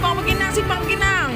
simpang Pekinang.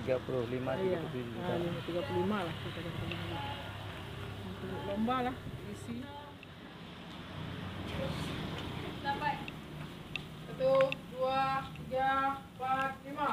35 Iya, 37 juta. 35 lah kita katakan. Untuk lomba lah isi. Sampai 1, 2, 3, 4, 5.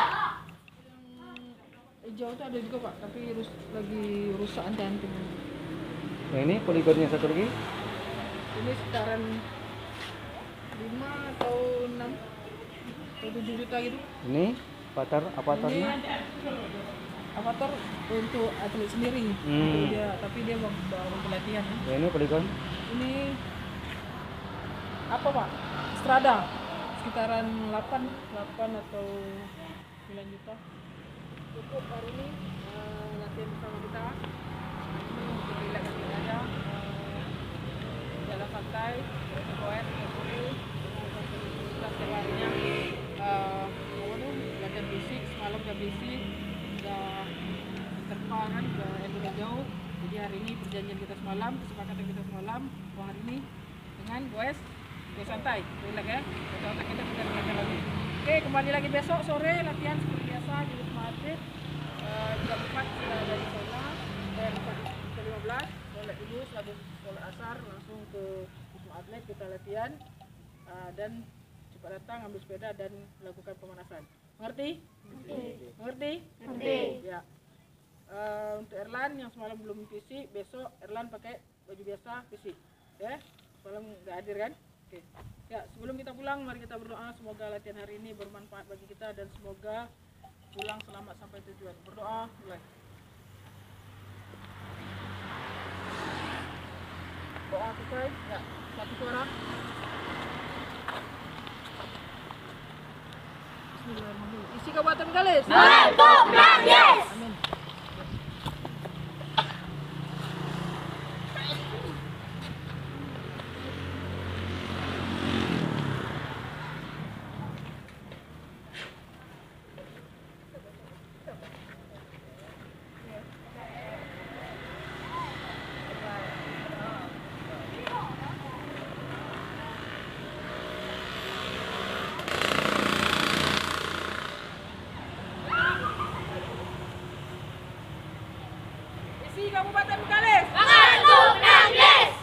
Hijau itu ada juga Pak, tapi lagi rusak anting-anting. Yang ini poligonnya satu lagi? Ini sekitaran 5 atau 6 atau 7 juta gitu. Ini avatarnya? Ini avatar untuk atlet sendiri. Untuk dia, tapi dia bawa untuk latihan. Ya, ini poligon? Ini apa Pak? Strada sekitaran 8 atau 9 juta. Cukup hari ini latihan bersama kita. Ini untuk relaksasi aja, jalan santai, goes, kita setiap harinya latihan fisik, semalam udah fisik, udah interval kan, udah enduro jauh. Jadi hari ini perjanjian kita semalam, kesepakatan kita semalam, hari ini dengan goes santai, relax ya. Otak kita sudah relax lagi. Oke, kembali lagi besok sore latihan seperti biasa di Wisma Atlet. Jam 4 sudah dari sana, dan 4:15 sholat dulu, habis sholat asar langsung ke Wisma Atlet kita latihan, dan cepat datang ambil sepeda dan melakukan pemanasan. Mengerti? Mengerti? Ya. Untuk Erlan yang semalam belum fisik, besok Erlan pakai baju biasa fisik. Ya, semalam nggak hadir kan? Oke. Ya, sebelum kita pulang, mari kita berdoa semoga latihan hari ini bermanfaat bagi kita dan semoga pulang selamat sampai tujuan. Berdoa, mulai. Doa selesai? Ya, satu suara. Bismillahirrahmanirrahim. Isi Kabupaten Bengkalis. Mantap, Bengkalis. Amin. Isi Kabupaten Bengkalis. Mantap, Bengkalis.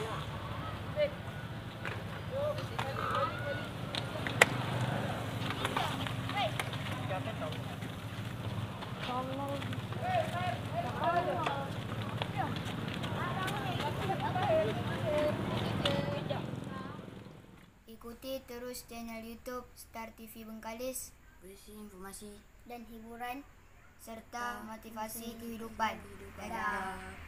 Ikuti terus channel YouTube Star TV Bengkalis, berisi informasi dan hiburan serta motivasi kehidupan. Dadah.